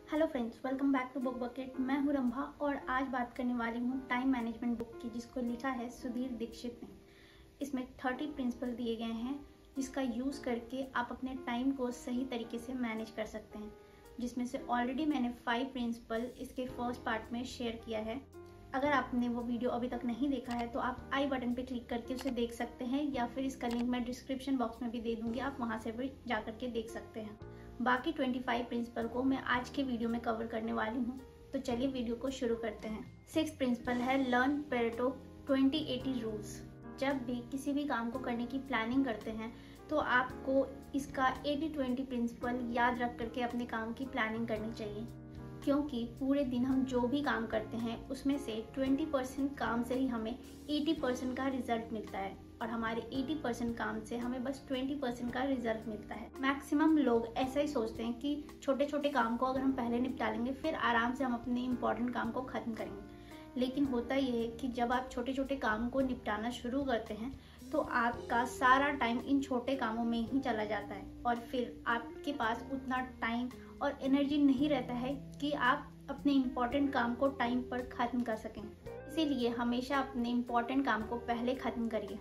Hello friends, welcome back to book bucket. मैं हूं रंभा और आज बात करने वाली हूं टाइम मैनेजमेंट बुक की, जिसको लिखा है सुधीर दीक्षित ने। इसमें 30 प्रिंसिपल दिए गए हैं जिसका यूज़ करके आप अपने टाइम को सही तरीके से मैनेज कर सकते हैं, जिसमें से ऑलरेडी मैंने 5 प्रिंसिपल इसके फर्स्ट पार्ट में शेयर किया है। अगर आपने वो वीडियो अभी तक नहीं देखा है तो आप आई बटन पे क्लिक करके उसे देख सकते हैं, या फिर इसका लिंक मैं डिस्क्रिप्शन बॉक्स में भी दे दूंगी, आप वहाँ से भी जा करके देख सकते हैं। बाकी 25 प्रिंसिपल को मैं आज के वीडियो में कवर करने वाली हूँ, तो चलिए वीडियो को शुरू करते हैं। 6th प्रिंसिपल है लर्न पेरेटो 20-80 रूल्स। जब भी किसी भी काम को करने की प्लानिंग करते हैं तो आपको इसका 80-20 प्रिंसिपल याद रख करके अपने काम की प्लानिंग करनी चाहिए, क्योंकि पूरे दिन हम जो भी काम करते हैं उसमें से 20% काम से ही हमें 80% का रिजल्ट मिलता है, और हमारे 80% काम से हमें बस 20% का रिजल्ट मिलता है। मैक्सिमम लोग ऐसा ही सोचते हैं कि छोटे छोटे काम को अगर हम पहले निपटा लेंगे फिर आराम से हम अपने इम्पोर्टेंट काम को ख़त्म करेंगे, लेकिन होता यह है कि जब आप छोटे छोटे काम को निपटाना शुरू करते हैं तो आपका सारा टाइम इन छोटे कामों में ही चला जाता है, और फिर आपके पास उतना टाइम और एनर्जी नहीं रहता है कि आप अपने इम्पोर्टेंट काम को टाइम पर ख़त्म कर सकें। इसीलिए हमेशा अपने इम्पोर्टेंट काम को पहले ख़त्म करिए।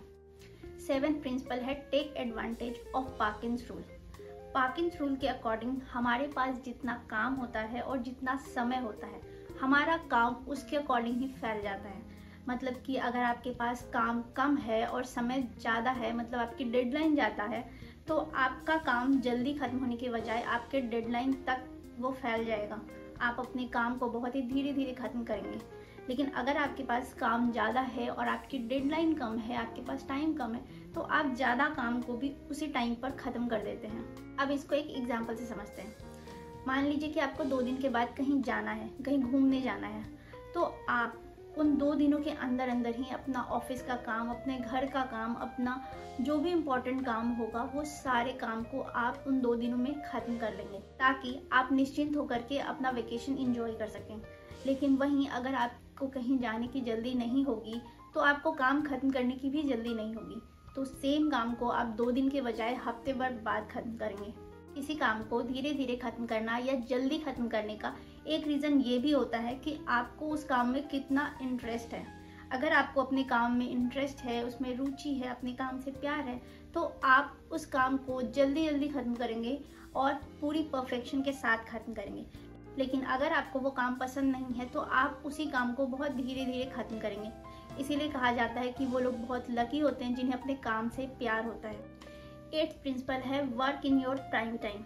7th प्रिंसिपल है take advantage of Parkinson's rule. Parkinson's rule के अकॉर्डिंग हमारे पास जितना काम होता है और जितना समय होता है, हमारा काम उसके अकॉर्डिंग ही फैल जाता है। मतलब कि अगर आपके पास काम कम है और समय ज़्यादा है, मतलब आपकी डेडलाइन ज़्यादा है, तो आपका काम जल्दी ख़त्म होने के बजाय आपके डेडलाइन तक वो फैल जाएगा। आप अपने काम को बहुत ही धीरे धीरे ख़त्म करेंगे। लेकिन अगर आपके पास काम ज़्यादा है और आपकी डेडलाइन कम है, आपके पास टाइम कम है, तो आप ज़्यादा काम को भी उसी टाइम पर ख़त्म कर देते हैं। अब इसको एक एग्जांपल से समझते हैं। मान लीजिए कि आपको 2 दिन के बाद कहीं जाना है, कहीं घूमने जाना है, तो आप उन 2 दिनों के अंदर अंदर ही अपना ऑफिस का काम, अपने घर का काम, अपना जो भी इम्पोर्टेंट काम होगा वो सारे काम को आप उन 2 दिनों में ख़त्म कर लेंगे, ताकि आप निश्चिंत होकर के अपना वेकेशन एंजॉय कर सकें। लेकिन वहीं अगर आपको कहीं जाने की जल्दी नहीं होगी तो आपको काम ख़त्म करने की भी जल्दी नहीं होगी, तो सेम काम को आप 2 दिन के बजाय हफ्ते भर बाद ख़त्म करेंगे। किसी काम को धीरे धीरे ख़त्म करना या जल्दी ख़त्म करने का एक रीज़न ये भी होता है कि आपको उस काम में कितना इंटरेस्ट है। अगर आपको अपने काम में इंटरेस्ट है, उसमें रुचि है, अपने काम से प्यार है, तो आप उस काम को जल्दी जल्दी ख़त्म करेंगे और पूरी परफेक्शन के साथ ख़त्म करेंगे। लेकिन अगर आपको वो काम पसंद नहीं है तो आप उसी काम को बहुत धीरे धीरे ख़त्म करेंगे। इसीलिए कहा जाता है कि वो लोग बहुत लकी होते हैं जिन्हें अपने काम से प्यार होता है। 8th प्रिंसिपल है work in your prime time.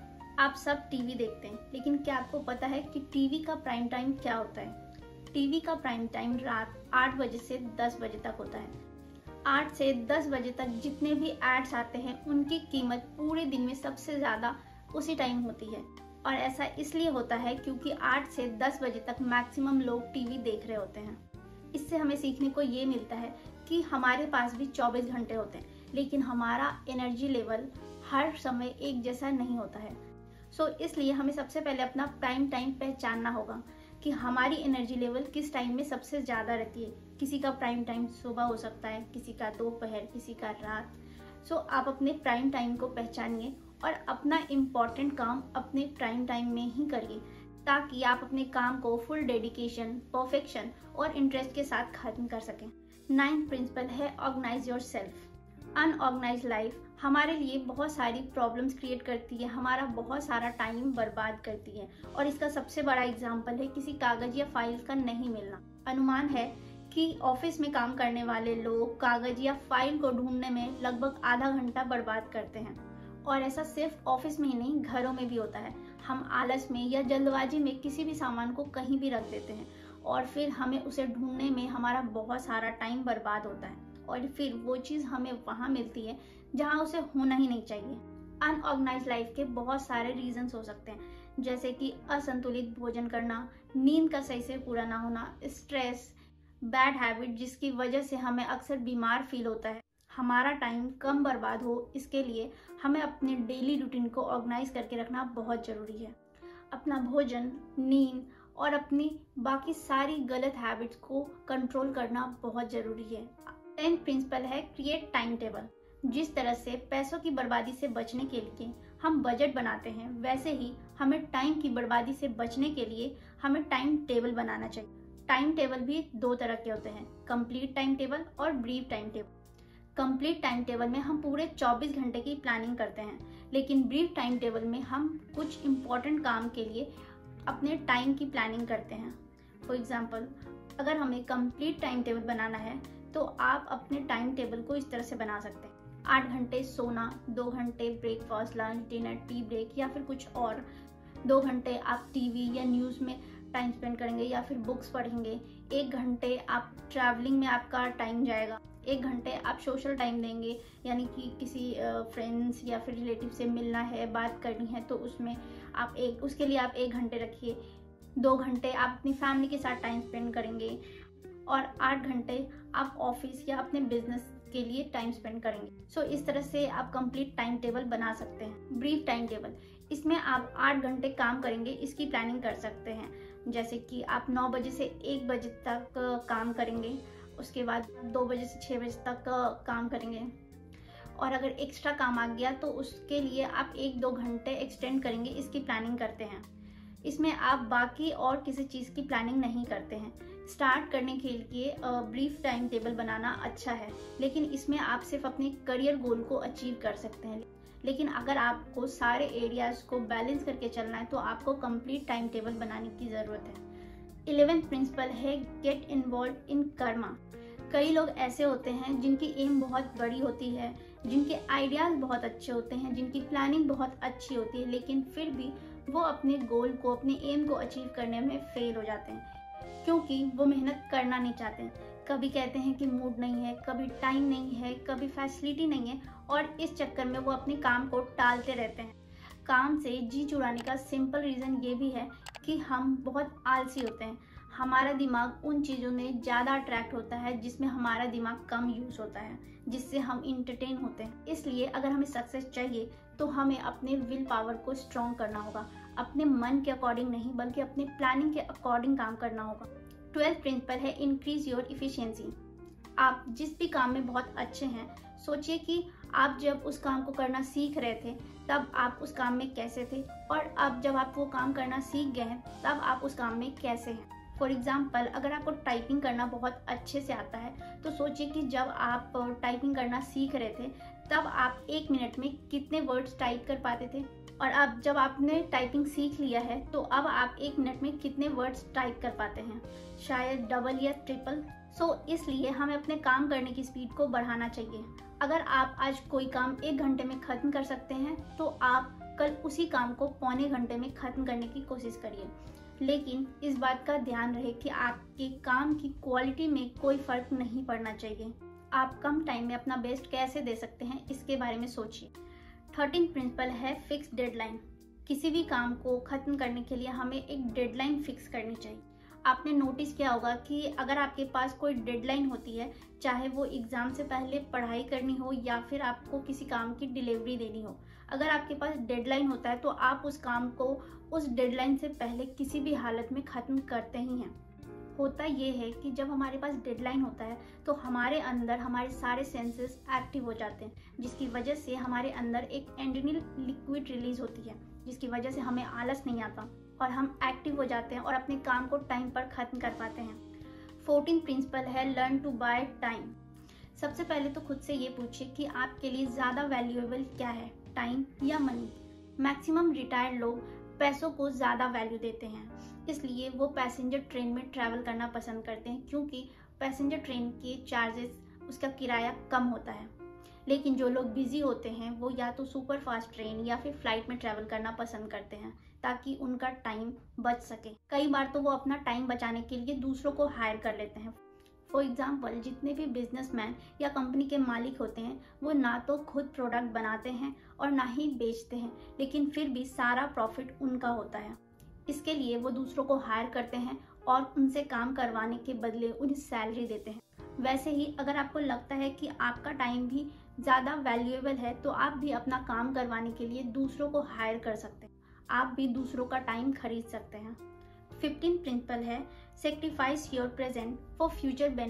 आप सब टीवी देखते हैं, लेकिन क्या आपको पता है कि टीवी का प्राइम टाइम क्या होता है? टीवी का प्राइम टाइम रात 8 बजे से 10 बजे तक होता है। 8 से 10 बजे तक जितने भी एड्स आते हैं उनकी कीमत पूरे दिन में सबसे ज़्यादा उसी टाइम होती है, और ऐसा इसलिए होता है क्योंकि 8 से 10 बजे तक मैक्सिमम लोग टीवी देख रहे होते हैं। इससे हमें सीखने को ये मिलता है कि हमारे पास भी 24 घंटे होते हैं, लेकिन हमारा एनर्जी लेवल हर समय एक जैसा नहीं होता है। सो इसलिए हमें सबसे पहले अपना प्राइम टाइम पहचानना होगा कि हमारी एनर्जी लेवल किस टाइम में सबसे ज़्यादा रहती है। किसी का प्राइम टाइम सुबह हो सकता है, किसी का दोपहर, किसी का रात। सो आप अपने प्राइम टाइम को पहचानिए और अपना इम्पॉर्टेंट काम अपने प्राइम टाइम में ही करिए, ताकि आप अपने काम को फुल डेडिकेशन, परफेक्शन और इंटरेस्ट के साथ खत्म कर सकें। 9th प्रिंसिपल है organise yourself. Unorganise life हमारे लिए बहुत सारी प्रॉब्लम्स क्रिएट करती है, हमारा बहुत सारा टाइम बर्बाद करती है, और इसका सबसे बड़ा एग्जाम्पल है किसी कागज या फाइल का नहीं मिलना। अनुमान है कि ऑफिस में काम करने वाले लोग कागज या फाइल को ढूंढने में लगभग आधा घंटा बर्बाद करते हैं, और ऐसा सिर्फ ऑफिस में ही नहीं, घरों में भी होता है। हम आलस में या जल्दबाजी में किसी भी सामान को कहीं भी रख देते हैं, और फिर हमें उसे ढूंढने में हमारा बहुत सारा टाइम बर्बाद होता है, और फिर वो चीज़ हमें वहाँ मिलती है जहाँ उसे होना ही नहीं चाहिए। अनऑर्गेनाइज लाइफ के बहुत सारे रीजंस हो सकते हैं, जैसे कि असंतुलित भोजन करना, नींद का सही से पूरा ना होना, स्ट्रेस, बैड हैबिट जिसकी वजह से हमें अक्सर बीमार फील होता है। हमारा टाइम कम बर्बाद हो, इसके लिए हमें अपने डेली रूटीन को ऑर्गेनाइज करके रखना बहुत ज़रूरी है। अपना भोजन, नींद और अपनी बाकी सारी गलत हैबिट्स को कंट्रोल करना बहुत ज़रूरी है। 10th प्रिंसिपल है क्रिएट टाइम टेबल। जिस तरह से पैसों की बर्बादी से बचने के लिए हम बजट बनाते हैं, वैसे ही हमें टाइम की बर्बादी से बचने के लिए हमें टाइम टेबल बनाना चाहिए। टाइम टेबल भी दो तरह के होते हैं, कंप्लीट टाइम टेबल और brief time table. Complete time table में हम पूरे 24 घंटे की प्लानिंग करते हैं, लेकिन ब्रीफ टाइम टेबल में हम कुछ इम्पोर्टेंट काम के लिए अपने टाइम की प्लानिंग करते हैं। फॉर एग्जाम्पल, अगर हमें कंप्लीट टाइम टेबल बनाना है तो आप अपने टाइम टेबल को इस तरह से बना सकते हैं: 8 घंटे सोना, 2 घंटे breakfast, lunch, dinner, tea break या फिर कुछ और, 2 घंटे आप टीवी या न्यूज़ में टाइम स्पेंड करेंगे या फिर बुक्स पढ़ेंगे, 1 घंटे आप ट्रैवलिंग में आपका टाइम जाएगा, 1 घंटे आप सोशल टाइम देंगे, यानी कि किसी फ्रेंड्स या फिर रिलेटिव से मिलना है, बात करनी है तो उसमें उसके लिए आप 1 घंटे रखिए, 2 घंटे आप अपनी फैमिली के साथ टाइम स्पेंड करेंगे और 8 घंटे आप ऑफिस या अपने बिजनेस के लिए टाइम स्पेंड करेंगे। सो इस तरह से आप कंप्लीट टाइम टेबल बना सकते हैं। ब्रीफ टाइम टेबल, इसमें आप 8 घंटे काम करेंगे, इसकी प्लानिंग कर सकते हैं। जैसे कि आप 9 बजे से 1 बजे तक काम करेंगे, उसके बाद 2 बजे से 6 बजे तक काम करेंगे, और अगर एक्स्ट्रा काम आ गया तो उसके लिए आप 1-2 घंटे एक्सटेंड करेंगे, इसकी प्लानिंग करते हैं। इसमें आप बाकी और किसी चीज़ की प्लानिंग नहीं करते हैं। स्टार्ट करने के लिए ब्रीफ टाइम टेबल बनाना अच्छा है, लेकिन इसमें आप सिर्फ अपने करियर गोल को अचीव कर सकते हैं। लेकिन अगर आपको सारे एरियाज को बैलेंस करके चलना है तो आपको कंप्लीट टाइम टेबल बनाने की ज़रूरत है। 11th प्रिंसिपल है गेट इन्वॉल्व इन कर्मा। कई लोग ऐसे होते हैं जिनकी एम बहुत बड़ी होती है, जिनके आइडियाज़ बहुत अच्छे होते हैं, जिनकी प्लानिंग बहुत अच्छी होती है, लेकिन फिर भी वो अपने गोल को, अपने एम को अचीव करने में फेल हो जाते हैं क्योंकि वो मेहनत करना नहीं चाहते हैं। कभी कहते हैं कि मूड नहीं है, कभी टाइम नहीं है, कभी फैसिलिटी नहीं है, और इस चक्कर में वो अपने काम को टालते रहते हैं। काम से जी चुराने का सिंपल रीज़न ये भी है कि हम बहुत आलसी होते हैं। हमारा दिमाग उन चीज़ों में ज़्यादा अट्रैक्ट होता है जिसमें हमारा दिमाग कम यूज़ होता है, जिससे हम इंटरटेन होते हैं। इसलिए अगर हमें सक्सेस चाहिए तो हमें अपने विल पावर को स्ट्रॉन्ग करना होगा, अपने मन के अकॉर्डिंग नहीं बल्कि अपने प्लानिंग के अकॉर्डिंग काम करना होगा। 12th प्रिंसिपल है इंक्रीज योर इफिशियंसी। आप जिस भी काम में बहुत अच्छे हैं, सोचिए कि आप जब उस काम को करना सीख रहे थे तब आप उस काम में कैसे थे, और अब जब आप वो काम करना सीख गए हैं तब आप उस काम में कैसे हैं। फॉर एग्जाम्पल, अगर आपको टाइपिंग करना बहुत अच्छे से आता है तो सोचिए कि जब आप टाइपिंग करना सीख रहे थे तब आप 1 मिनट में कितने वर्ड्स टाइप कर पाते थे, और अब जब आपने टाइपिंग सीख लिया है तो अब आप 1 मिनट में कितने वर्ड्स टाइप कर पाते हैं, शायद डबल या ट्रिपल। सो इसलिए हमें अपने काम करने की स्पीड को बढ़ाना चाहिए। अगर आप आज कोई काम 1 घंटे में ख़त्म कर सकते हैं तो आप कल उसी काम को पौने घंटे में ख़त्म करने की कोशिश करिए। लेकिन इस बात का ध्यान रहे कि आपके काम की क्वालिटी में कोई फ़र्क नहीं पड़ना चाहिए। आप कम टाइम में अपना बेस्ट कैसे दे सकते हैं, इसके बारे में सोचिए। 13th प्रिंसिपल है फिक्स डेडलाइन। किसी भी काम को ख़त्म करने के लिए हमें एक डेडलाइन फिक्स करनी चाहिए। आपने नोटिस किया होगा कि अगर आपके पास कोई डेडलाइन होती है, चाहे वो एग्ज़ाम से पहले पढ़ाई करनी हो या फिर आपको किसी काम की डिलीवरी देनी हो, अगर आपके पास डेडलाइन होता है तो आप उस काम को उस डेडलाइन से पहले किसी भी हालत में ख़त्म करते ही हैं। होता ये है कि जब हमारे पास डेडलाइन होता है तो हमारे अंदर हमारे सारे सेंसेस एक्टिव हो जाते हैं, जिसकी वजह से हमारे अंदर एक एंड्रेनलिन लिक्विड रिलीज होती है, जिसकी वजह से हमें आलस नहीं आता और हम एक्टिव हो जाते हैं और अपने काम को टाइम पर ख़त्म कर पाते हैं। 14th प्रिंसिपल है लर्न टू बाय टाइम। सबसे पहले तो खुद से ये पूछिए कि आपके लिए ज़्यादा वैल्यूएबल क्या है, टाइम या मनी। मैक्सिमम रिटायर्ड लोग पैसों को ज़्यादा वैल्यू देते हैं, इसलिए वो पैसेंजर ट्रेन में ट्रैवल करना पसंद करते हैं क्योंकि पैसेंजर ट्रेन के चार्जेस, उसका किराया कम होता है। लेकिन जो लोग बिजी होते हैं वो या तो सुपर फास्ट ट्रेन या फिर फ्लाइट में ट्रैवल करना पसंद करते हैं ताकि उनका टाइम बच सके। कई बार तो वो अपना टाइम बचाने के लिए दूसरों को हायर कर लेते हैं। फॉर एग्जाम्पल, जितने भी बिजनेसमैन या कंपनी के मालिक होते हैं वो ना तो खुद प्रोडक्ट बनाते हैं और ना ही बेचते हैं, लेकिन फिर भी सारा प्रॉफिट उनका होता है। इसके लिए वो दूसरों को हायर करते हैं और उनसे काम करवाने के बदले उन्हें सैलरी देते हैं। वैसे ही अगर आपको लगता है कि आपका टाइम भी ज़्यादा वैल्यूएबल है तो आप भी अपना काम करवाने के लिए दूसरों को हायर कर सकते हैं। आप भी दूसरों का टाइम खरीद सकते हैं। 15th प्रिंसिपल है sacrifice your present for future benefits.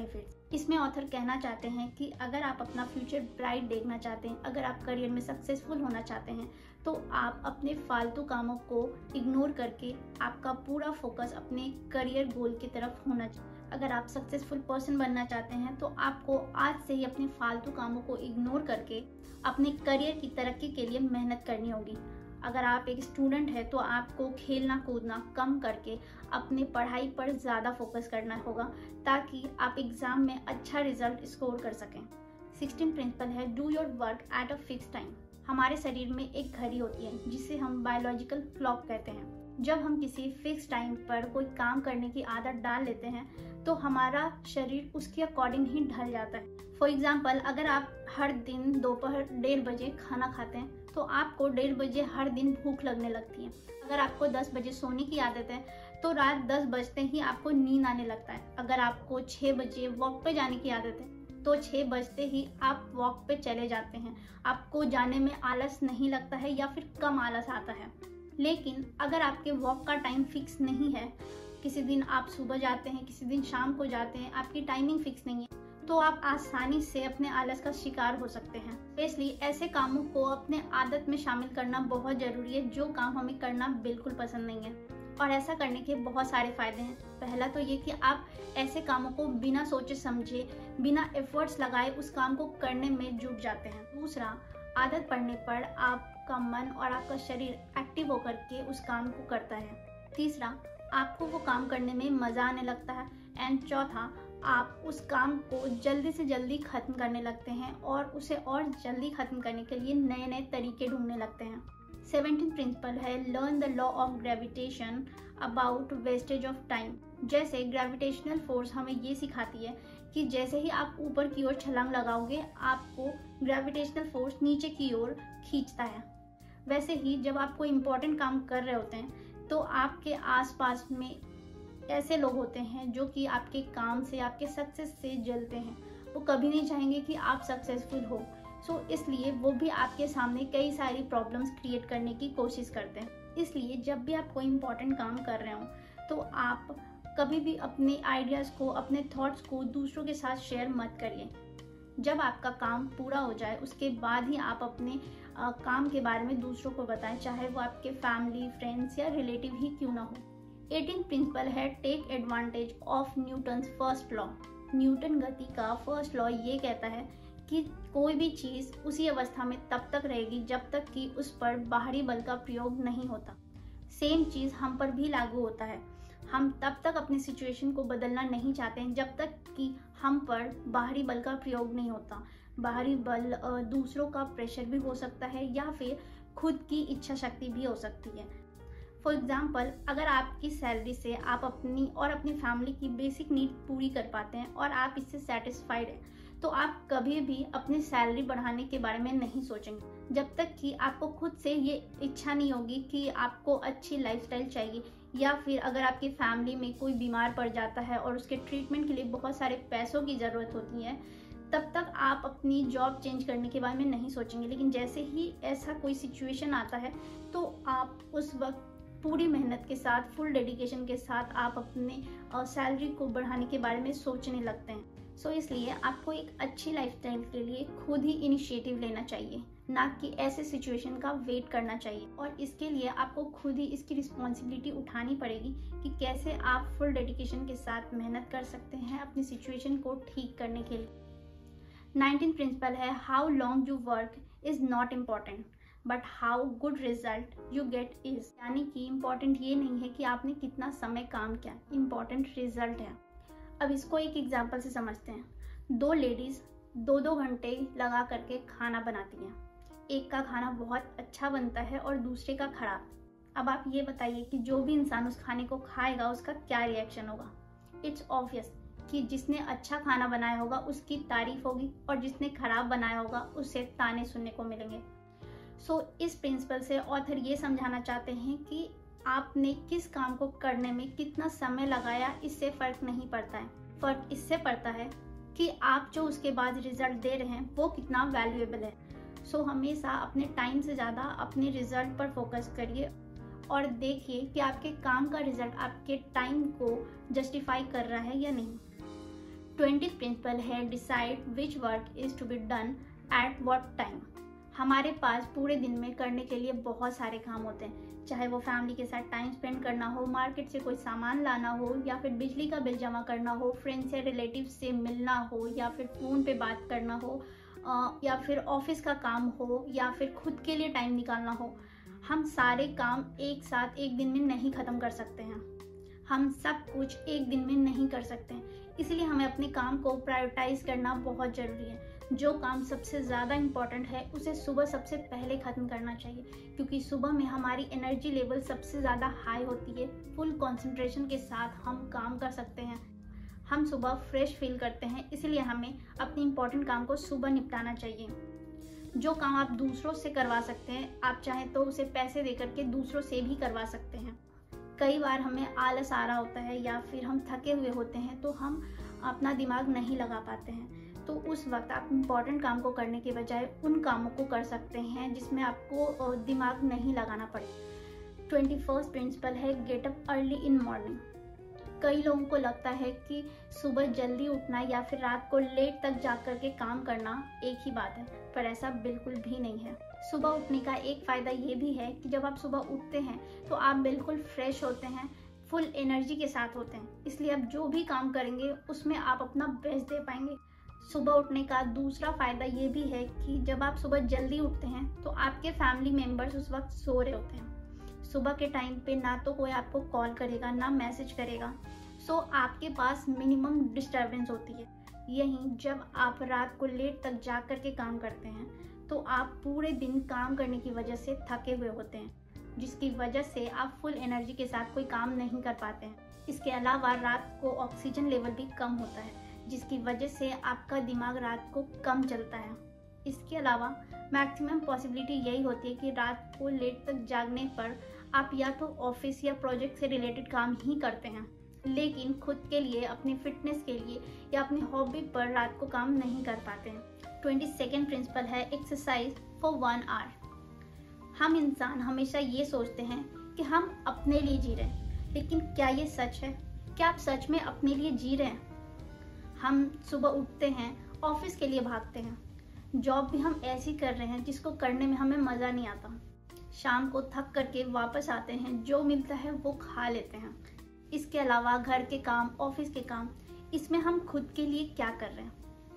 इसमें ऑथर कहना चाहते हैं कि अगर आप अपना फ्यूचर ब्राइट देखना चाहते हैं, अगर आप करियर में सक्सेसफुल होना चाहते हैं, तो आप अपने फालतू कामों को इग्नोर करके आपका पूरा फोकस अपने करियर गोल की तरफ होना चाहिए। अगर आप सक्सेसफुल पर्सन बनना चाहते हैं तो आपको आज से ही अपने फालतू कामों को इग्नोर करके अपने करियर की तरक्की के लिए मेहनत करनी होगी। अगर आप एक स्टूडेंट है तो आपको खेलना कूदना कम करके अपने पढ़ाई पर ज़्यादा फोकस करना होगा ताकि आप एग्ज़ाम में अच्छा रिजल्ट स्कोर कर सकें। 16 प्रिंसिपल है do your work at a fix time. हमारे शरीर में एक घड़ी होती है जिसे हम बायोलॉजिकल क्लॉक कहते हैं। जब हम किसी फिक्स टाइम पर कोई काम करने की आदत डाल लेते हैं तो हमारा शरीर उसके अकॉर्डिंग ही ढल जाता है। फॉर एग्जाम्पल, अगर आप हर दिन दोपहर 1:30 बजे खाना खाते हैं तो आपको 1:30 बजे हर दिन भूख लगने लगती है। अगर आपको 10 बजे सोने की आदत है तो रात 10 बजते ही आपको नींद आने लगता है। अगर आपको 6 बजे वॉक पे जाने की आदत है तो 6 बजते ही आप वॉक पे चले जाते हैं। आपको जाने में आलस नहीं लगता है या फिर कम आलस आता है। लेकिन अगर आपके वॉक का टाइम फिक्स नहीं है, किसी दिन आप सुबह जाते हैं, किसी दिन शाम को जाते हैं, आपकी टाइमिंग फिक्स नहीं है, तो आप आसानी से अपने आलस का शिकार हो सकते हैं। इसलिए ऐसे कामों को अपने आदत में शामिल करना बहुत जरूरी है जो काम हमें करना बिल्कुल पसंद नहीं है। और ऐसा करने के बहुत सारे फायदे हैं। पहला तो ये कि आप ऐसे कामों को बिना सोचे समझे, बिना एफर्ट्स लगाए उस काम को करने में जुट जाते हैं। दूसरा, आदत पड़ने पर आपका मन और आपका शरीर एक्टिव होकर के उस काम को करता है। तीसरा, आपको वो काम करने में मजा आने लगता है। एंड चौथा, आप उस काम को जल्दी से जल्दी खत्म करने लगते हैं और उसे और जल्दी खत्म करने के लिए नए नए तरीके ढूंढने लगते हैं। 17 प्रिंसिपल है learn the law of gravitation about wastage of time. जैसे ग्रेविटेशनल फोर्स हमें ये सिखाती है कि जैसे ही आप ऊपर की ओर छलांग लगाओगे आपको ग्रेविटेशनल फोर्स नीचे की ओर खींचता है। वैसे ही जब आप कोई इम्पोर्टेंट काम कर रहे होते हैं तो आपके आसपास में ऐसे लोग होते हैं जो कि आपके काम से, आपके सक्सेस से जलते हैं। वो कभी नहीं चाहेंगे कि आप सक्सेसफुल हो। सो इसलिए वो भी आपके सामने कई सारी प्रॉब्लम्स क्रिएट करने की कोशिश करते हैं। इसलिए जब भी आप कोई इम्पोर्टेंट काम कर रहे हो तो आप कभी भी अपने आइडियाज़ को, अपने थॉट्स को दूसरों के साथ शेयर मत करिए। जब आपका काम पूरा हो जाए उसके बाद ही आप अपने काम के बारे में दूसरों को बताएं, चाहे वो आपके फैमिली, फ्रेंड्स या रिलेटिव ही क्यों ना हो। 18 प्रिंसिपल है take advantage of Newton's first law. Newton गति का फर्स्ट लॉ ये कहता है कि कोई भी चीज़ उसी अवस्था में तब तक रहेगी जब तक कि उस पर बाहरी बल का प्रयोग नहीं होता। सेम चीज़ हम पर भी लागू होता है। हम तब तक अपनी सिचुएशन को बदलना नहीं चाहते हैं जब तक कि हम पर बाहरी बल का प्रयोग नहीं होता। बाहरी बल दूसरों का प्रेशर भी हो सकता है या फिर खुद की इच्छा शक्ति भी हो सकती है। फॉर एग्जाम्पल, अगर आपकी सैलरी से आप अपनी और अपनी फैमिली की बेसिक नीड पूरी कर पाते हैं और आप इससे सेटिस्फाइड हैं तो आप कभी भी अपनी सैलरी बढ़ाने के बारे में नहीं सोचेंगे जब तक कि आपको खुद से ये इच्छा नहीं होगी कि आपको अच्छी लाइफस्टाइल चाहिए। या फिर अगर आपकी फैमिली में कोई बीमार पड़ जाता है और उसके ट्रीटमेंट के लिए बहुत सारे पैसों की ज़रूरत होती है, तब तक आप अपनी जॉब चेंज करने के बारे में नहीं सोचेंगे। लेकिन जैसे ही ऐसा कोई सिचुएशन आता है तो आप उस वक्त पूरी मेहनत के साथ, फुल डेडिकेशन के साथ आप अपने सैलरी को बढ़ाने के बारे में सोचने लगते हैं। सो इसलिए आपको एक अच्छी लाइफस्टाइल के लिए खुद ही इनिशिएटिव लेना चाहिए, ना कि ऐसे सिचुएशन का वेट करना चाहिए। और इसके लिए आपको खुद ही इसकी रिस्पॉन्सिबिलिटी उठानी पड़ेगी कि कैसे आप फुल डेडिकेशन के साथ मेहनत कर सकते हैं अपनी सिचुएशन को ठीक करने के लिए। 19 प्रिंसिपल है how long you work is not important but how good result you get is. यानी कि इम्पॉर्टेंट ये नहीं है कि आपने कितना समय काम किया, इम्पॉर्टेंट रिजल्ट है। अब इसको एक एग्जांपल से समझते हैं। 2 लेडीज 2-2 घंटे लगा करके खाना बनाती हैं। एक का खाना बहुत अच्छा बनता है और दूसरे का खराब। अब आप ये बताइए कि जो भी इंसान उस खाने को खाएगा उसका क्या रिएक्शन होगा। इट्स ऑब्वियस कि जिसने अच्छा खाना बनाया होगा उसकी तारीफ होगी और जिसने खराब बनाया होगा उससे ताने सुनने को मिलेंगे। सो इस प्रिंसिपल से ऑथर ये समझाना चाहते हैं कि आपने किस काम को करने में कितना समय लगाया इससे फर्क नहीं पड़ता है। फर्क इससे पड़ता है कि आप जो उसके बाद रिजल्ट दे रहे हैं वो कितना वैल्यूएबल है। सो हमेशा अपने टाइम से ज़्यादा अपने रिजल्ट पर फोकस करिए और देखिए कि आपके काम का रिजल्ट आपके टाइम को जस्टिफाई कर रहा है या नहीं। 20th प्रिंसिपल है decide which work is to be done at what time. हमारे पास पूरे दिन में करने के लिए बहुत सारे काम होते हैं, चाहे वो फैमिली के साथ टाइम स्पेंड करना हो, मार्केट से कोई सामान लाना हो, या फिर बिजली का बिल जमा करना हो, फ्रेंड्स या रिलेटिव से मिलना हो, या फिर फ़ोन पे बात करना हो, या फिर ऑफिस का काम हो, या फिर खुद के लिए टाइम निकालना हो। हम सारे काम एक साथ एक दिन में नहीं ख़त्म कर सकते हैं। हम सब कुछ एक दिन में नहीं कर सकते हैं, इसलिए हमें अपने काम को प्रायोरिटाइज करना बहुत ज़रूरी है। जो काम सबसे ज़्यादा इम्पॉर्टेंट है उसे सुबह सबसे पहले ख़त्म करना चाहिए, क्योंकि सुबह में हमारी एनर्जी लेवल सबसे ज़्यादा हाई होती है। फुल कंसंट्रेशन के साथ हम काम कर सकते हैं, हम सुबह फ्रेश फील करते हैं, इसलिए हमें अपने इम्पॉर्टेंट काम को सुबह निपटाना चाहिए। जो काम आप दूसरों से करवा सकते हैं, आप चाहें तो उसे पैसे दे करके दूसरों से भी करवा सकते हैं। कई बार हमें आलस आ रहा होता है या फिर हम थके हुए होते हैं, तो हम अपना दिमाग नहीं लगा पाते हैं। तो उस वक्त आप इम्पॉर्टेंट काम को करने के बजाय उन कामों को कर सकते हैं जिसमें आपको दिमाग नहीं लगाना पड़े। 21st प्रिंसिपल है get up early in morning. कई लोगों को लगता है कि सुबह जल्दी उठना या फिर रात को लेट तक जाग करके काम करना एक ही बात है, पर ऐसा बिल्कुल भी नहीं है। सुबह उठने का एक फ़ायदा ये भी है कि जब आप सुबह उठते हैं तो आप बिल्कुल फ्रेश होते हैं, फुल एनर्जी के साथ होते हैं, इसलिए आप जो भी काम करेंगे उसमें आप अपना बेस्ट दे पाएंगे। सुबह उठने का दूसरा फ़ायदा ये भी है कि जब आप सुबह जल्दी उठते हैं तो आपके फैमिली मेम्बर्स उस वक्त सो रहे होते हैं। सुबह के टाइम पे ना तो कोई आपको कॉल करेगा ना मैसेज करेगा, सो आपके पास मिनिमम डिस्टर्बेंस होती है। यहीं जब आप रात को लेट तक जाग करके काम करते हैं तो आप पूरे दिन काम करने की वजह से थके हुए होते हैं, जिसकी वजह से आप फुल एनर्जी के साथ कोई काम नहीं कर पाते हैं। इसके अलावा रात को ऑक्सीजन लेवल भी कम होता है, जिसकी वजह से आपका दिमाग रात को कम चलता है। इसके अलावा मैक्सिमम पॉसिबिलिटी यही होती है कि रात को लेट तक जागने पर आप या तो ऑफिस या प्रोजेक्ट से रिलेटेड काम ही करते हैं, लेकिन खुद के लिए, अपनी फिटनेस के लिए या अपनी हॉबी पर रात को काम नहीं कर पाते हैं। 22nd प्रिंसिपल है एक्सरसाइज फॉर 1 आवर। हम इंसान हमेशा ये सोचते हैं कि हम अपने लिए जी रहे हैं, लेकिन क्या ये सच है? क्या आप सच में अपने लिए जी रहे हैं? हम सुबह उठते हैं, ऑफिस के लिए भागते हैं, जॉब भी हम ऐसी कर रहे हैं जिसको करने में हमें मज़ा नहीं आता। शाम को थक करके वापस आते हैं, जो मिलता है वो खा लेते हैं। इसके अलावा घर के काम, ऑफिस के काम, इसमें हम खुद के लिए क्या कर रहे हैं?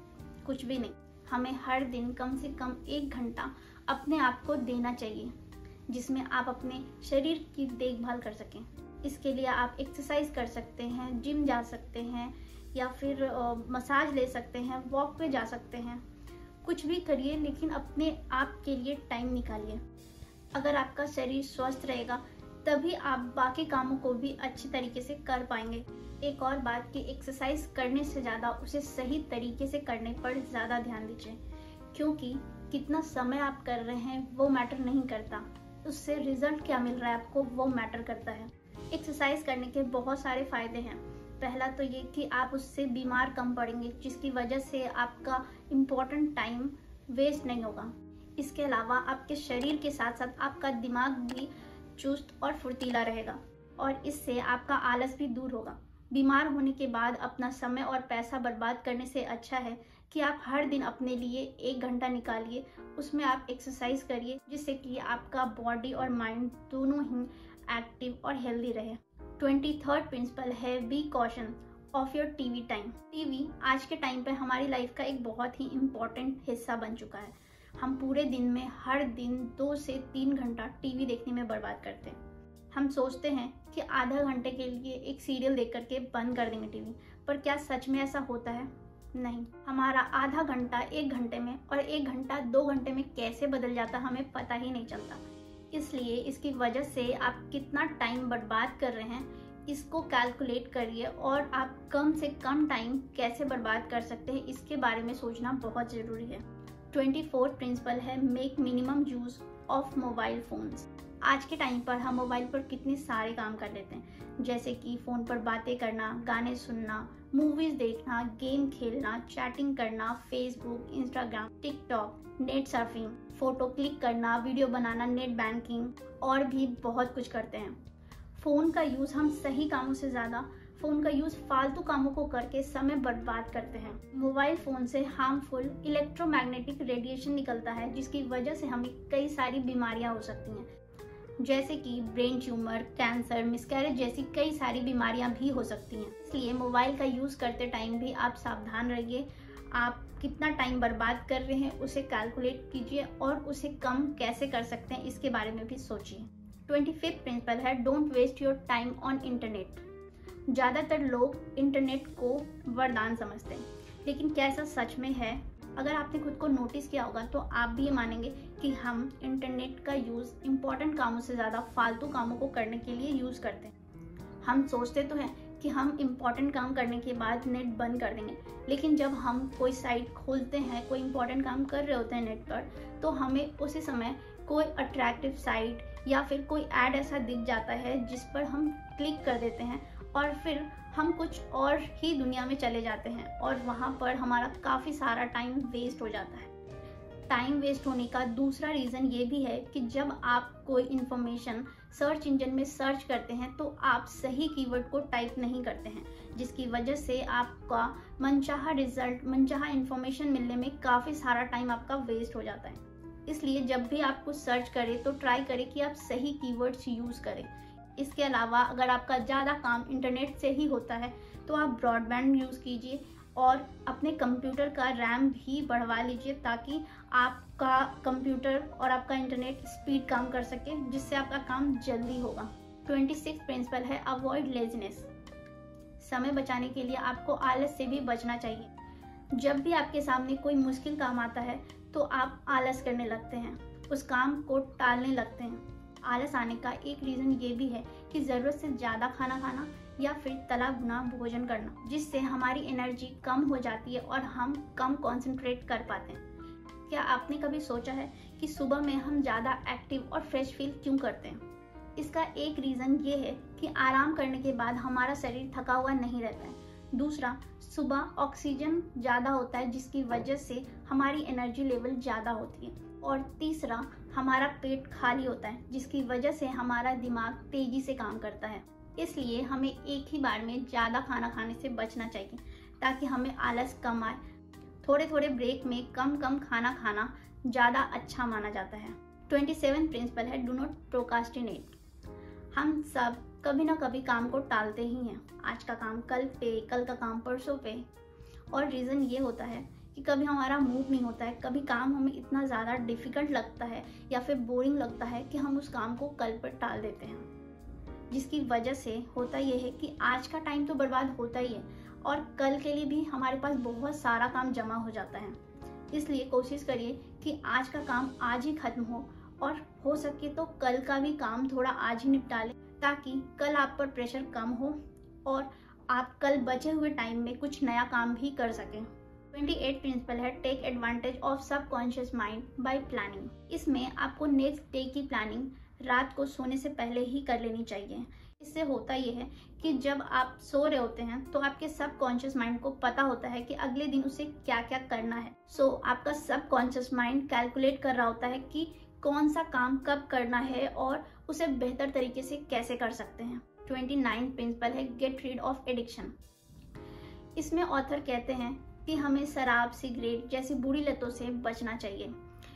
कुछ भी नहीं। हमें हर दिन कम से कम 1 घंटा अपने आप को देना चाहिए, जिसमें आप अपने शरीर की देखभाल कर सकें। इसके लिए आप एक्सरसाइज कर सकते हैं, जिम जा सकते हैं, या फिर मसाज ले सकते हैं, वॉक पे जा सकते हैं। कुछ भी करिए, लेकिन अपने आप के लिए टाइम निकालिए। अगर आपका शरीर स्वस्थ रहेगा तभी आप बाकी कामों को भी अच्छे तरीके से कर पाएंगे। एक और बात कि एक्सरसाइज करने से ज़्यादा उसे सही तरीके से करने पर ज़्यादा ध्यान दीजिए, क्योंकि कितना समय आप कर रहे हैं वो मैटर नहीं करता, उससे रिजल्ट क्या मिल रहा है आपको वो मैटर करता है। एक्सरसाइज करने के बहुत सारे फ़ायदे हैं। पहला तो ये कि आप उससे बीमार कम पड़ेंगे, जिसकी वजह से आपका इम्पोर्टेंट टाइम वेस्ट नहीं होगा। इसके अलावा आपके शरीर के साथ साथ आपका दिमाग भी चुस्त और फुर्तीला रहेगा, और इससे आपका आलस भी दूर होगा। बीमार होने के बाद अपना समय और पैसा बर्बाद करने से अच्छा है कि आप हर दिन अपने लिए 1 घंटा निकालिए, उसमें आप एक्सरसाइज करिए, जिससे कि आपका बॉडी और माइंड दोनों ही एक्टिव और हेल्दी रहे। 23rd प्रिंसिपल है be caution of your TV time. TV आज के टाइम पे हमारी लाइफ का एक बहुत ही इम्पोर्टेंट हिस्सा बन चुका है। हम पूरे दिन में हर दिन 2 से 3 घंटा टीवी देखने में बर्बाद करते हैं। हम सोचते हैं कि आधा घंटे के लिए एक सीरियल देख करके बंद कर देंगे टीवी, पर क्या सच में ऐसा होता है? नहीं। हमारा आधा घंटा 1 घंटे में और 1 घंटा 2 घंटे में कैसे बदल जाता हमें पता ही नहीं चलता। इसलिए इसकी वजह से आप कितना टाइम बर्बाद कर रहे हैं इसको कैलकुलेट करिए, और आप कम से कम टाइम कैसे बर्बाद कर सकते हैं इसके बारे में सोचना बहुत ज़रूरी है। 24th प्रिंसिपल है make minimum use of mobile phones. आज के टाइम पर हम मोबाइल पर कितने सारे काम कर लेते हैं, जैसे कि फ़ोन पर बातें करना, गाने सुनना, मूवीज़ देखना, गेम खेलना, चैटिंग करना, Facebook, Instagram, TikTok, net surfing, photo click करना, वीडियो बनाना, नेट बैंकिंग और भी बहुत कुछ करते हैं। फ़ोन का यूज़ हम सही कामों से ज़्यादा फ़ोन का यूज़ फालतू कामों को करके समय बर्बाद करते हैं। मोबाइल फ़ोन से हार्मफुल इलेक्ट्रोमैग्नेटिक रेडिएशन निकलता है, जिसकी वजह से हमें कई सारी बीमारियां हो सकती हैं, जैसे कि ब्रेन ट्यूमर, कैंसर, मिसकैरेज जैसी कई सारी बीमारियां भी हो सकती हैं। इसलिए मोबाइल का यूज़ करते टाइम भी आप सावधान रहिए। आप कितना टाइम बर्बाद कर रहे हैं उसे कैलकुलेट कीजिए और उसे कम कैसे कर सकते हैं इसके बारे में भी सोचिए। 25th प्रिंसिपल है don't waste your time on internet. ज़्यादातर लोग इंटरनेट को वरदान समझते हैं, लेकिन क्या ऐसा सच में है? अगर आपने खुद को नोटिस किया होगा तो आप भी ये मानेंगे कि हम इंटरनेट का यूज़ इम्पॉर्टेंट कामों से ज़्यादा फालतू कामों को करने के लिए यूज़ करते हैं। हम सोचते तो हैं कि हम इम्पॉर्टेंट काम करने के बाद नेट बंद कर देंगे, लेकिन जब हम कोई साइट खोलते हैं, कोई इम्पॉर्टेंट काम कर रहे होते हैं नेट पर, तो हमें उसी समय कोई अट्रैक्टिव साइट या फिर कोई ऐड ऐसा दिख जाता है जिस पर हम क्लिक कर देते हैं और फिर हम कुछ और ही दुनिया में चले जाते हैं और वहाँ पर हमारा काफ़ी सारा टाइम वेस्ट हो जाता है। टाइम वेस्ट होने का दूसरा रीज़न ये भी है कि जब आप कोई इन्फॉर्मेशन सर्च इंजन में सर्च करते हैं तो आप सही कीवर्ड को टाइप नहीं करते हैं, जिसकी वजह से आपका मनचाहा रिजल्ट, मनचाहा इन्फॉर्मेशन मिलने में काफ़ी सारा टाइम आपका वेस्ट हो जाता है। इसलिए जब भी आप कुछ सर्च करें तो ट्राई करें कि आप सही कीवर्ड्स यूज़ करें। इसके अलावा अगर आपका ज़्यादा काम इंटरनेट से ही होता है तो आप ब्रॉडबैंड यूज़ कीजिए और अपने कंप्यूटर का रैम भी बढ़वा लीजिए ताकि आपका कंप्यूटर और आपका इंटरनेट स्पीड काम कर सके, जिससे आपका काम जल्दी होगा। 26th प्रिंसिपल है अवॉइड लेजीनेस। समय बचाने के लिए आपको आलस से भी बचना चाहिए। जब भी आपके सामने कोई मुश्किल काम आता है तो आप आलस करने लगते हैं, उस काम को टालने लगते हैं। आलस आने का एक रीज़न ये भी है कि ज़रूरत से ज़्यादा खाना खाना या फिर तला भुना भोजन करना, जिससे हमारी एनर्जी कम हो जाती है और हम कम कंसंट्रेट कर पाते हैं। क्या आपने कभी सोचा है कि सुबह में हम ज़्यादा एक्टिव और फ्रेश फील क्यों करते हैं? इसका एक रीज़न ये है कि आराम करने के बाद हमारा शरीर थका हुआ नहीं रहता है। दूसरा, सुबह ऑक्सीजन ज़्यादा होता है जिसकी वजह से हमारी एनर्जी लेवल ज़्यादा होती है। और तीसरा, हमारा पेट खाली होता है जिसकी वजह से हमारा दिमाग तेज़ी से काम करता है। इसलिए हमें एक ही बार में ज़्यादा खाना खाने से बचना चाहिए ताकि हमें आलस कम आए। थोड़े थोड़े ब्रेक में कम कम खाना खाना ज़्यादा अच्छा माना जाता है। 27th प्रिंसिपल है डू नॉट प्रोकास्टिनेट। हम सब कभी ना कभी काम को टालते ही हैं, आज का काम कल पे, कल का काम परसों पे। और रीज़न ये होता है कि कभी हमारा मूड नहीं होता है, कभी काम हमें इतना ज़्यादा डिफ़िकल्ट लगता है या फिर बोरिंग लगता है कि हम उस काम को कल पर टाल देते हैं, जिसकी वजह से होता ये है कि आज का टाइम तो बर्बाद होता ही है और कल के लिए भी हमारे पास बहुत सारा काम जमा हो जाता है। इसलिए कोशिश करिए कि आज का काम आज ही खत्म हो और हो सके तो कल का भी काम थोड़ा आज ही निपटा लें ताकि कल आप पर प्रेशर कम हो और आप कल बचे हुए टाइम में कुछ नया काम भी कर सकें। 28th प्रिंसिपल है take advantage of subconscious mind by planning. इसमें आपको नेक्स्ट डे की प्लानिंग रात को सोने से पहले ही कर लेनी चाहिए। इससे होता यह है कि जब आप सो रहे होते हैं तो आपके सबकॉन्शियस माइंड को पता होता है कि अगले दिन उसे क्या क्या करना है। आपका सबकॉन्शियस माइंड कैलकुलेट कर रहा होता है कि कौन सा काम कब करना है और उसे बेहतर तरीके से कैसे कर सकते हैं। 29th प्रिंसिपल है गेट रीड ऑफ एडिक्शन। इसमें ऑथर कहते हैं कि हमें शराब, सिगरेट जैसी बुरी लतों से बचना चाहिए।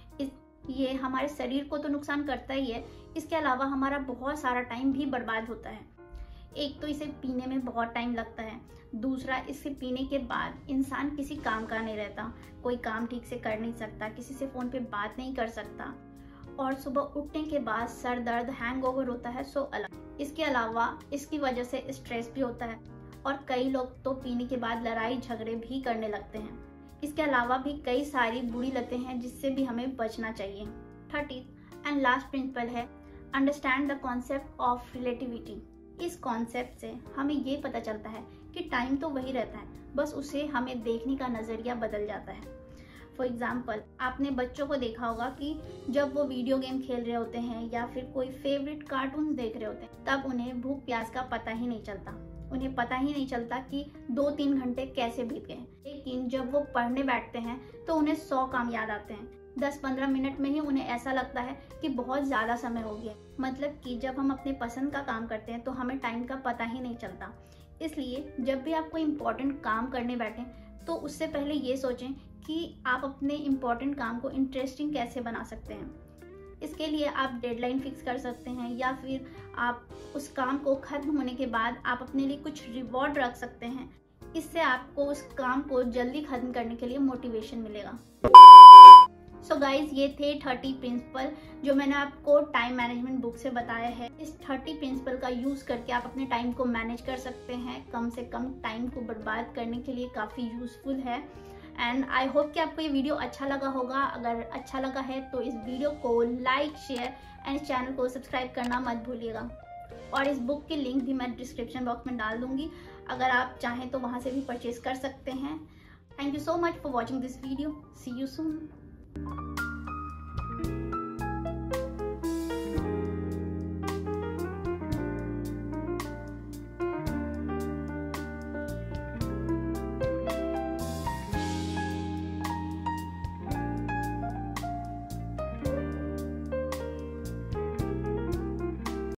ये हमारे शरीर को तो नुकसान करता ही है, इसके अलावा हमारा बहुत सारा टाइम भी बर्बाद होता है। एक तो इसे पीने में बहुत टाइम लगता है, दूसरा इसे पीने के बाद इंसान किसी काम का नहीं रहता, कोई काम ठीक से कर नहीं सकता, किसी से फ़ोन पे बात नहीं कर सकता और सुबह उठने के बाद सर दर्द, हैंगओवर होता है, सो अलग। इसके अलावा इसकी वजह से स्ट्रेस भी होता है और कई लोग तो पीने के बाद लड़ाई झगड़े भी करने लगते हैं। इसके अलावा भी कई सारी बुरी लतें हैं जिससे भी हमें बचना चाहिए। 30th एंड लास्ट प्रिंसिपल है understand the concept of relativity. इस कॉन्सेप्ट से हमें ये पता चलता है कि टाइम तो वही रहता है, बस उसे हमें देखने का नज़रिया बदल जाता है। फॉर एग्जाम्पल, आपने बच्चों को देखा होगा कि जब वो वीडियो गेम खेल रहे होते हैं या फिर कोई फेवरेट कार्टून देख रहे होते हैं, तब उन्हें भूख प्यास का पता ही नहीं चलता। उन्हें पता ही नहीं चलता कि 2-3 घंटे कैसे बीत गए। लेकिन जब वो पढ़ने बैठते हैं तो उन्हें 100 काम याद आते हैं। 10-15 मिनट में ही उन्हें ऐसा लगता है कि बहुत ज़्यादा समय हो गया। मतलब कि जब हम अपने पसंद का काम करते हैं तो हमें टाइम का पता ही नहीं चलता। इसलिए जब भी आप कोई इम्पोर्टेंट काम करने बैठें तो उससे पहले ये सोचें कि आप अपने इम्पोर्टेंट काम को इंटरेस्टिंग कैसे बना सकते हैं। इसके लिए आप डेडलाइन फिक्स कर सकते हैं या फिर आप उस काम को ख़त्म होने के बाद आप अपने लिए कुछ रिवॉर्ड रख सकते हैं। इससे आपको उस काम को जल्दी ख़त्म करने के लिए मोटिवेशन मिलेगा। सो गाइज, ये थे 30 प्रिंसिपल जो मैंने आपको टाइम मैनेजमेंट बुक से बताया है। इस 30 प्रिंसिपल का यूज़ करके आप अपने टाइम को मैनेज कर सकते हैं। कम से कम टाइम को बर्बाद करने के लिए काफ़ी यूज़फुल है। एंड आई होप कि आपको ये वीडियो अच्छा लगा होगा। अगर अच्छा लगा है तो इस वीडियो को लाइक, शेयर एंड इस चैनल को सब्सक्राइब करना मत भूलिएगा। और इस बुक की लिंक भी मैं डिस्क्रिप्शन बॉक्स में डाल दूंगी, अगर आप चाहें तो वहाँ से भी परचेज कर सकते हैं। Thank you so much for watching this video. See you soon.